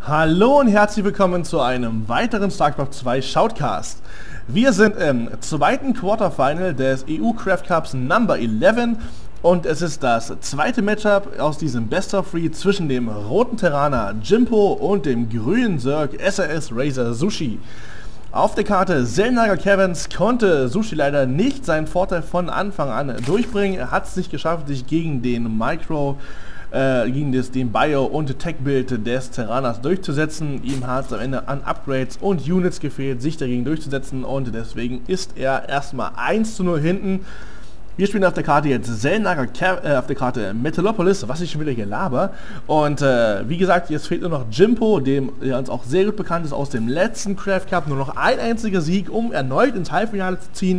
Hallo und herzlich willkommen zu einem weiteren StarCraft 2 Shoutcast. Wir sind im zweiten Quarterfinal des EU Craft Cups Number 11 und es ist das zweite Matchup aus diesem Best of 3 zwischen dem roten Terraner Jimpo und dem grünen Zerg SRS Razor Sushi. Auf der Karte Selnaga Caverns konnte Sushi leider nicht seinen Vorteil von Anfang an durchbringen. Er hat es nicht geschafft, sich gegen den den Bio- und Tech-Bild des Terraners durchzusetzen. Ihm hat es am Ende an Upgrades und Units gefehlt, sich dagegen durchzusetzen, und deswegen ist er erstmal 1:0 hinten. Wir spielen auf der Karte jetzt Selnaga auf der Karte Metalopolis, was ich schon wieder hier laber. Und wie gesagt, jetzt fehlt nur noch Jimpo, der uns auch sehr gut bekannt ist aus dem letzten Craft Cup. Nur noch ein einziger Sieg, um erneut ins Halbfinale zu ziehen.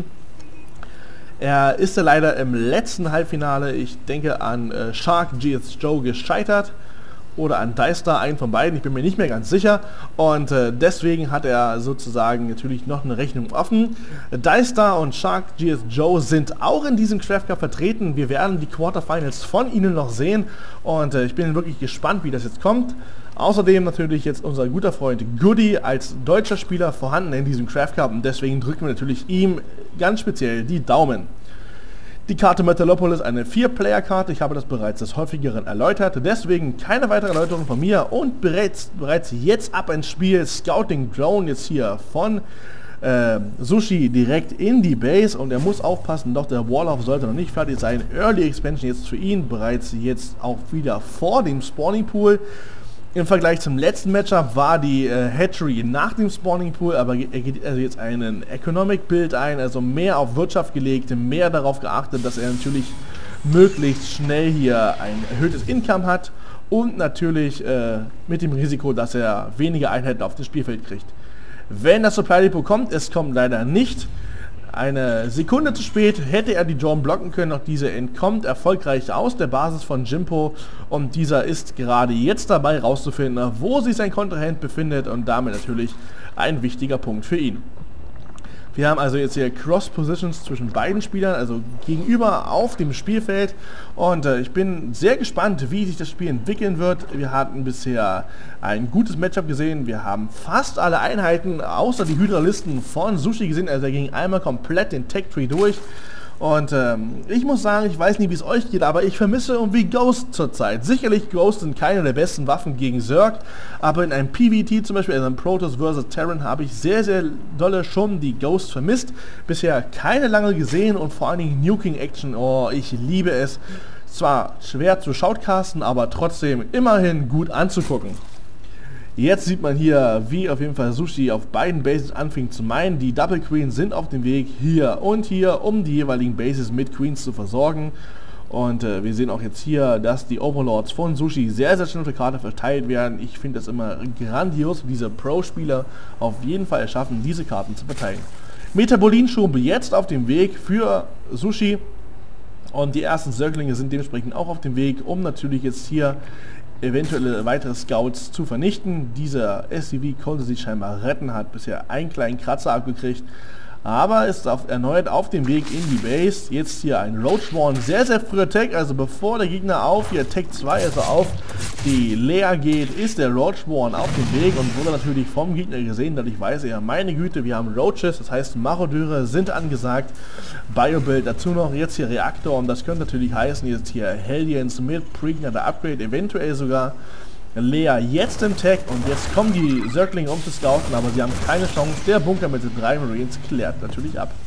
Er ist ja leider im letzten Halbfinale, ich denke an Shark GS Joe, gescheitert. Oder an Dystar, einen von beiden, ich bin mir nicht mehr ganz sicher. Und deswegen hat er sozusagen natürlich noch eine Rechnung offen. Dystar und Shark GS Joe sind auch in diesem Craft Cup vertreten. Wir werden die Quarterfinals von ihnen noch sehen. Und ich bin wirklich gespannt, wie das jetzt kommt. Außerdem natürlich jetzt unser guter Freund Goody als deutscher Spieler vorhanden in diesem Craft Cup. Und deswegen drücken wir natürlich ihm ganz speziell die Daumen. Die Karte Metalopolis, eine 4-Player-Karte, ich habe das bereits des häufigeren erläutert, deswegen keine weitere Erläuterung von mir und bereits jetzt ab ins Spiel. Scouting Drone jetzt hier von Sushi direkt in die Base, und er muss aufpassen, doch der Warlock sollte noch nicht fertig sein. Early Expansion jetzt für ihn, bereits jetzt auch wieder vor dem Spawning Pool. Im Vergleich zum letzten Matchup war die Hatchery nach dem Spawning Pool, aber er geht also jetzt einen Economic Build ein, also mehr auf Wirtschaft gelegt, mehr darauf geachtet, dass er natürlich möglichst schnell hier ein erhöhtes Income hat und natürlich mit dem Risiko, dass er weniger Einheiten auf das Spielfeld kriegt. Wenn das Supply Depot kommt, es kommt leider nicht. Eine Sekunde zu spät hätte er die Drone blocken können, doch diese entkommt erfolgreich aus der Basis von Jimpo, und dieser ist gerade jetzt dabei rauszufinden, wo sich sein Kontrahent befindet, und damit natürlich ein wichtiger Punkt für ihn. Wir haben also jetzt hier Cross-Positions zwischen beiden Spielern, also gegenüber auf dem Spielfeld, und ich bin sehr gespannt, wie sich das Spiel entwickeln wird. Wir hatten bisher ein gutes Matchup gesehen, wir haben fast alle Einheiten außer die Hydralisten von Sushi gesehen, also er ging einmal komplett den Tech-Tree durch. Und ich muss sagen, ich weiß nicht, wie es euch geht, aber ich vermisse irgendwie Ghost zurzeit. Sicherlich Ghost sind keine der besten Waffen gegen Zerg, aber in einem PvT zum Beispiel, also in Protoss vs. Terran, habe ich sehr, sehr dolle schon die Ghost vermisst. Bisher keine lange gesehen, und vor allen Dingen Nuking Action, oh, ich liebe es. Zwar schwer zu shoutcasten, aber trotzdem immerhin gut anzugucken. Jetzt sieht man hier, wie auf jeden Fall Sushi auf beiden Bases anfing zu meinen. Die Double Queens sind auf dem Weg hier und hier, um die jeweiligen Bases mit Queens zu versorgen. Und wir sehen auch jetzt hier, dass die Overlords von Sushi sehr, sehr schnell auf der Karte verteilt werden. Ich finde das immer grandios, wie diese Pro-Spieler auf jeden Fall schaffen, diese Karten zu verteilen. Metabolinschub jetzt auf dem Weg für Sushi. Und die ersten Zerglinge sind dementsprechend auch auf dem Weg, um natürlich jetzt hier eventuelle weitere Scouts zu vernichten. Dieser SCV konnte sich scheinbar retten, hat bisher einen kleinen Kratzer abgekriegt, aber ist erneut auf dem Weg in die Base. Jetzt hier ein Roachborn, sehr, sehr früher Tech, also bevor der Gegner auf hier Tech 2, also auf die Lea geht, ist der Roachborn auf dem Weg und wurde natürlich vom Gegner gesehen, dadurch weiß er, meine Güte, wir haben Roaches, das heißt Marodeure sind angesagt. Bio-Build dazu noch, jetzt hier Reaktor, und das könnte natürlich heißen, jetzt hier Hellions mit Pre-Ignitor Upgrade, eventuell sogar Lea jetzt im Tech, und jetzt kommen die Zerglinge, um zu scouten, aber sie haben keine Chance. Der Bunker mit den 3 Marines klärt natürlich ab.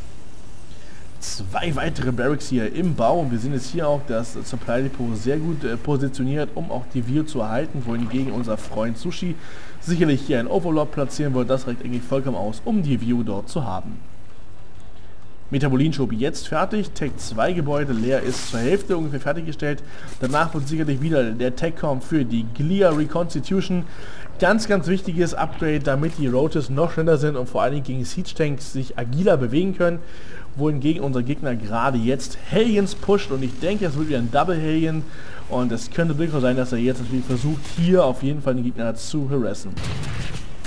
2 weitere Barracks hier im Bau, und wir sehen jetzt hier auch das Supply Depot sehr gut positioniert, um auch die View zu erhalten, wohingegen unser Freund Sushi sicherlich hier ein Overlord platzieren wird. Das reicht eigentlich vollkommen aus, um die View dort zu haben. Metabolinschub jetzt fertig, Tech 2 Gebäude, Leer ist zur Hälfte ungefähr fertiggestellt. Danach wird sicherlich wieder der Tech kommen für die Glia Reconstitution. Ganz, ganz wichtiges Upgrade, damit die Roaches noch schneller sind und vor allen Dingen gegen Siege Tanks sich agiler bewegen können. Wohingegen unser Gegner gerade jetzt Hellions pusht, und ich denke, es wird wieder ein Double Hellion, und es könnte durchaus sein, dass er jetzt natürlich versucht, hier auf jeden Fall den Gegner zu harassen.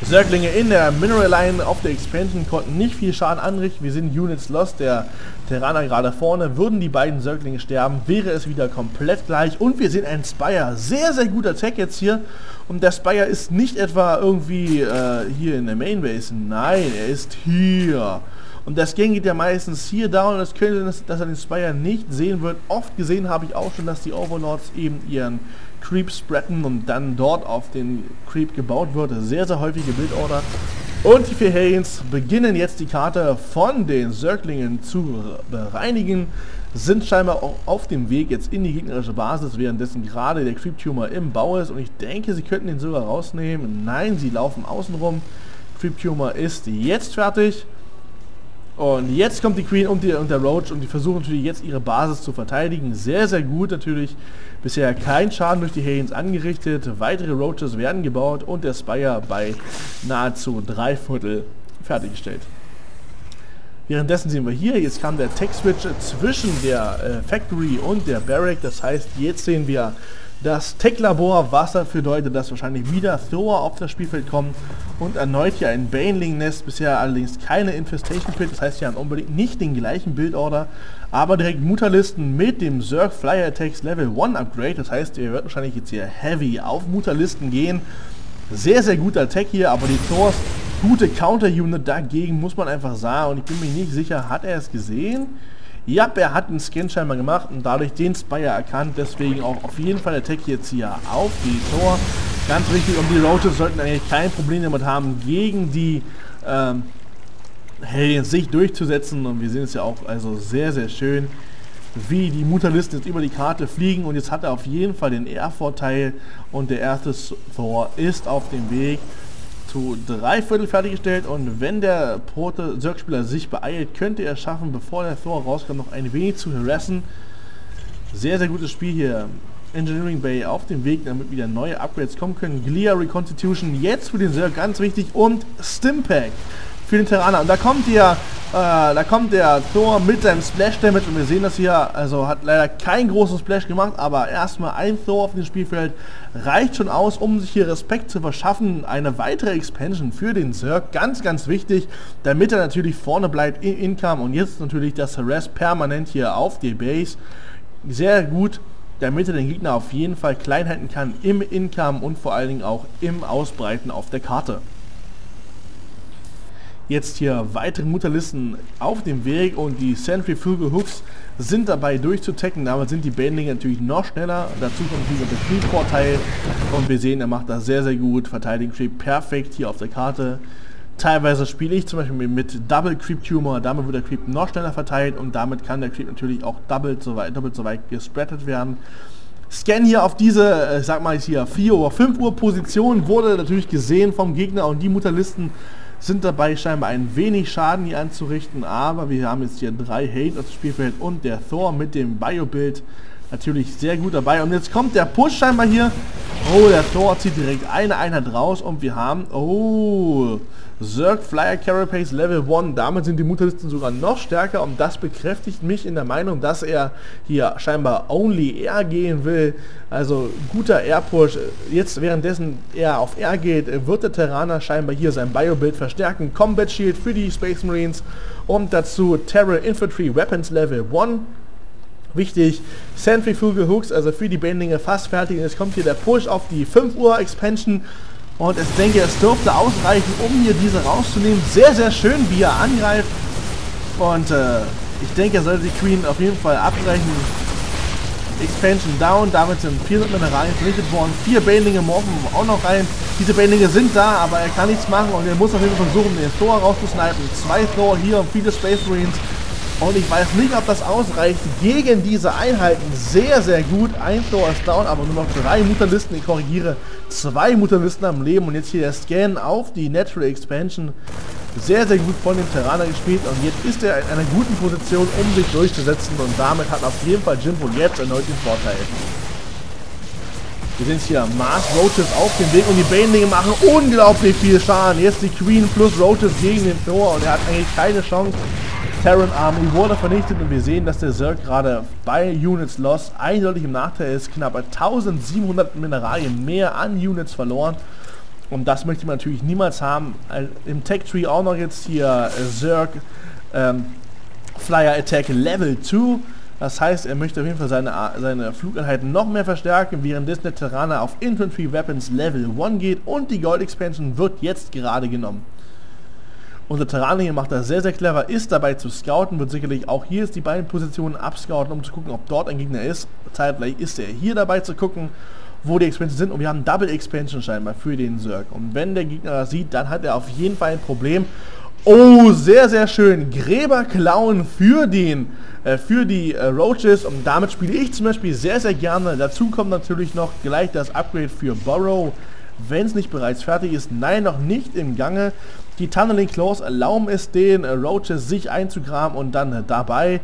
Zerglinge in der Mineral Line auf der Expansion konnten nicht viel Schaden anrichten. Wir sind Units lost, der Terraner gerade vorne. Würden die beiden Zerglinge sterben, wäre es wieder komplett gleich. Und wir sehen einen Spire. Sehr, sehr guter Tag jetzt hier. Und der Spire ist nicht etwa irgendwie hier in der Main Base. Nein, er ist hier. Und das Gang geht ja meistens hier down. Und es könnte sein, dass er den Spire nicht sehen wird. Oft gesehen habe ich auch schon, dass die Overlords eben ihren Creep spreaden und dann dort auf den Creep gebaut wird. Sehr, sehr häufige Bildorder. Und die 4 Hellions beginnen jetzt die Karte von den Zerglingen zu bereinigen. Sind scheinbar auch auf dem Weg jetzt in die gegnerische Basis, währenddessen gerade der Creep Tumor im Bau ist. Und ich denke, sie könnten den sogar rausnehmen. Nein, sie laufen außen rum. Creep Tumor ist jetzt fertig. Und jetzt kommt die Queen und der Roach und die versuchen natürlich jetzt ihre Basis zu verteidigen. Sehr, sehr gut natürlich. Bisher kein Schaden durch die Hellions angerichtet. Weitere Roaches werden gebaut und der Spire bei nahezu 3/4 fertiggestellt. Währenddessen sehen wir hier, jetzt kam der Tech-Switch zwischen der Factory und der Barrack. Das heißt, jetzt sehen wir das Tech-Labor, was dafür bedeutet, dass wahrscheinlich wieder Thor auf das Spielfeld kommt und erneut hier ein Baneling-Nest, bisher allerdings keine Infestation-Pit, das heißt, wir haben unbedingt nicht den gleichen Bildorder, aber direkt Mutterlisten mit dem Zerg Flyer Attacks Level 1 Upgrade, das heißt, ihr werdet wahrscheinlich jetzt hier heavy auf Mutterlisten gehen. Sehr, sehr guter Tech hier, aber die Thors gute Counter-Unit dagegen, muss man einfach sagen, und ich bin mir nicht sicher, hat er es gesehen? Ja, er hat einen Scan scheinbar gemacht und dadurch den Spire erkannt, deswegen auch auf jeden Fall der Tech jetzt hier auf die Tor. Ganz wichtig, und die Roaches sollten eigentlich kein Problem damit haben, gegen die Hellions sich durchzusetzen, und wir sehen es ja auch also sehr, sehr schön, wie die Mutterlisten jetzt über die Karte fliegen, und jetzt hat er auf jeden Fall den R-Vorteil und der erste Thor ist auf dem Weg zu 3/4 fertiggestellt, und wenn der Zerg-Spieler sich beeilt, könnte er es schaffen, bevor der Thor rauskommt, noch ein wenig zu harassen. Sehr, sehr gutes Spiel hier. Engineering Bay auf dem Weg, damit wieder neue Upgrades kommen können. Glia Reconstitution jetzt für den Zerg, ganz wichtig, und Stimpack für den Terraner. Und da kommt der Thor mit seinem Splash Damage, und wir sehen das hier, also hat leider keinen großen Splash gemacht, aber erstmal ein Thor auf dem Spielfeld reicht schon aus, um sich hier Respekt zu verschaffen. Eine weitere Expansion für den Zerg, ganz, ganz wichtig, damit er natürlich vorne bleibt im Income, und jetzt natürlich das Harass permanent hier auf die Base. Sehr gut, damit er den Gegner auf jeden Fall klein halten kann im Income und vor allen Dingen auch im Ausbreiten auf der Karte. Jetzt hier weitere Mutterlisten auf dem Weg, und die Centrifugal Hooks sind dabei durchzutecken. Damit sind die Banelinge natürlich noch schneller. Dazu kommt wieder der Creep-Vorteil, und wir sehen, er macht das sehr, sehr gut. Verteidigen Creep perfekt hier auf der Karte. Teilweise spiele ich zum Beispiel mit Double Creep Tumor, damit wird der Creep noch schneller verteilt, und damit kann der Creep natürlich auch doppelt so weit gespreadet werden. Scan hier auf diese, ich sag mal hier 4 oder 5 Uhr Position wurde natürlich gesehen vom Gegner, und die Mutterlisten sind dabei scheinbar ein wenig Schaden hier anzurichten, aber wir haben jetzt hier 3 Hate auf dem Spielfeld, und der Thor mit dem Bio-Bild natürlich sehr gut dabei. Und jetzt kommt der Push scheinbar hier. Oh, der Thor zieht direkt eine Einheit raus, und wir haben, oh, Zerg Flyer Carapace Level 1. Damit sind die Mutterlisten sogar noch stärker, und das bekräftigt mich in der Meinung, dass er hier scheinbar Only R gehen will. Also guter R-Push. Jetzt währenddessen er auf R geht, wird der Terraner scheinbar hier sein Bio-Bild verstärken. Combat Shield für die Space Marines und dazu Terror Infantry Weapons Level 1. Wichtig, Centrifugal Hooks, also für die Banelinge fast fertig. Und jetzt kommt hier der Push auf die 5 Uhr Expansion. Und ich denke, es dürfte ausreichen, um hier diese rauszunehmen. Sehr, sehr schön, wie er angreift. Und ich denke, er sollte die Queen auf jeden Fall abbrechen. Expansion down, damit sind 400 Mineralien vernichtet worden. 4 Banelinge morphen auch noch rein. Diese Banelinge sind da, aber er kann nichts machen, und er muss auf jeden Fall versuchen, den Thor rauszusnipen. 2 Thor hier und viele Space Marines. Und ich weiß nicht, ob das ausreicht gegen diese Einheiten. Sehr, sehr gut. Ein Thor ist down, aber nur noch 3 Mutterlisten. Ich korrigiere, 2 Mutterlisten am Leben. Und jetzt hier der Scan auf die Natural Expansion. Sehr, sehr gut von dem Terraner gespielt. Und jetzt ist er in einer guten Position, um sich durchzusetzen. Und damit hat auf jeden Fall Jimbo jetzt erneut den Vorteil. Wir sehen hier Mars Roaches auf dem Weg, und die Banelinge machen unglaublich viel Schaden. Jetzt die Queen plus Roaches gegen den Thor, und er hat eigentlich keine Chance. Terran Army wurde vernichtet, und wir sehen, dass der Zerg gerade bei Units Lost eindeutig im Nachteil ist. Knapp 1700 Mineralien mehr an Units verloren. Und das möchte man natürlich niemals haben. Im Tech Tree auch noch jetzt hier Zerg Flyer Attack Level 2. Das heißt, er möchte auf jeden Fall seine Flugeinheiten noch mehr verstärken, währenddessen der Terraner auf Infantry Weapons Level 1 geht und die Gold Expansion wird jetzt gerade genommen. Unser Terraner hier macht das sehr, sehr clever, ist dabei zu scouten, wird sicherlich auch hier die beiden Positionen abscouten, um zu gucken, ob dort ein Gegner ist. Zeitgleich ist er hier dabei zu gucken, wo die Expansions sind, und wir haben Double Expansion scheinbar für den Zerg. Und wenn der Gegner das sieht, dann hat er auf jeden Fall ein Problem. Oh, sehr, sehr schön. Gräberklauen für die Roaches, und damit spiele ich zum Beispiel sehr, sehr gerne. Dazu kommt natürlich noch gleich das Upgrade für Burrow, wenn es nicht bereits fertig ist. Nein, noch nicht im Gange. Die Tunneling Claws erlauben es den Roaches, sich einzugraben und dann dabei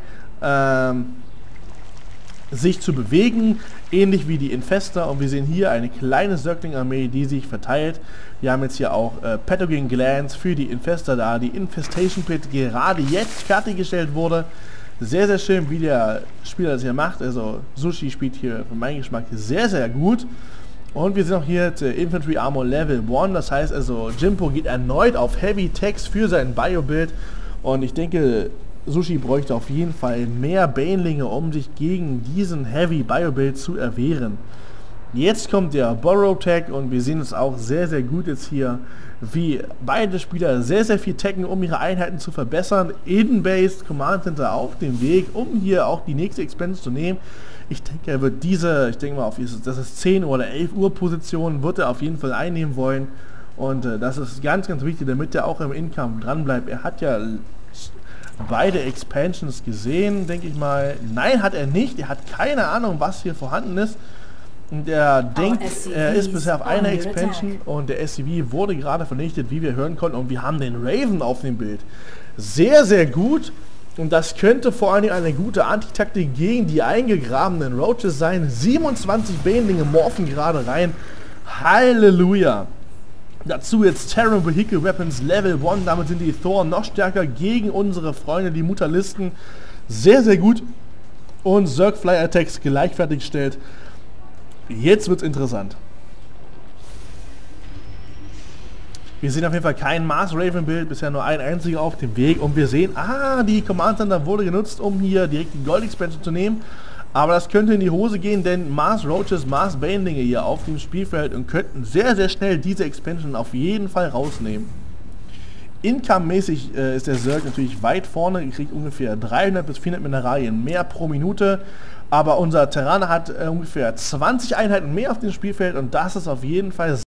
sich zu bewegen, ähnlich wie die Infester, und wir sehen hier eine kleine Zergling-Armee, die sich verteilt. Wir haben jetzt hier auch Pathogen Glands für die Infester da, die Infestation Pit gerade jetzt fertiggestellt wurde. Sehr, sehr schön, wie der Spieler das hier macht. Also Sushi spielt hier für meinen Geschmack sehr, sehr gut. Und wir sind auch hier jetzt Infantry Armor Level 1, das heißt also Jimpo geht erneut auf Heavy Techs für sein Bio-Bild, und ich denke, Sushi bräuchte auf jeden Fall mehr Banelinge, um sich gegen diesen Heavy Bio-Build zu erwehren. Jetzt kommt der Burrow Tag, und wir sehen es auch sehr, sehr gut jetzt hier, wie beide Spieler sehr, sehr viel tacken, um ihre Einheiten zu verbessern. In-Based Command Center auf dem Weg, um hier auch die nächste Expansion zu nehmen. Ich denke, er wird ich denke mal, das ist 10 oder 11 Uhr Position, wird er auf jeden Fall einnehmen wollen. Und das ist ganz, ganz wichtig, damit er auch im Income dran bleibt. Er hat ja beide Expansions gesehen, denke ich mal. Nein, hat er nicht. Er hat keine Ahnung, was hier vorhanden ist. Und er denkt, er ist bisher auf einer Expansion, und der SCV wurde gerade vernichtet, wie wir hören konnten. Und wir haben den Raven auf dem Bild. Sehr, sehr gut. Und das könnte vor allem eine gute Antitaktik gegen die eingegrabenen Roaches sein. 27 Banelinge morphen gerade rein. Halleluja. Dazu jetzt Terran Vehicle Weapons Level 1. Damit sind die Thor noch stärker gegen unsere Freunde, die Mutalisten. Sehr, sehr gut. Und Zerg Fly Attacks gleich fertiggestellt. Jetzt wird es interessant. Wir sehen auf jeden Fall kein Mars Raven Bild, bisher nur ein einziger auf dem Weg, und wir sehen, die Command Center wurde genutzt, um hier direkt die Gold Expansion zu nehmen, aber das könnte in die Hose gehen, denn Mars Roaches, Mars Banelinge hier auf dem Spielfeld und könnten sehr, sehr schnell diese Expansion auf jeden Fall rausnehmen. Income-mäßig ist der Zerg natürlich weit vorne, kriegt ungefähr 300 bis 400 Mineralien mehr pro Minute, aber unser Terraner hat ungefähr 20 Einheiten mehr auf dem Spielfeld, und das ist auf jeden Fall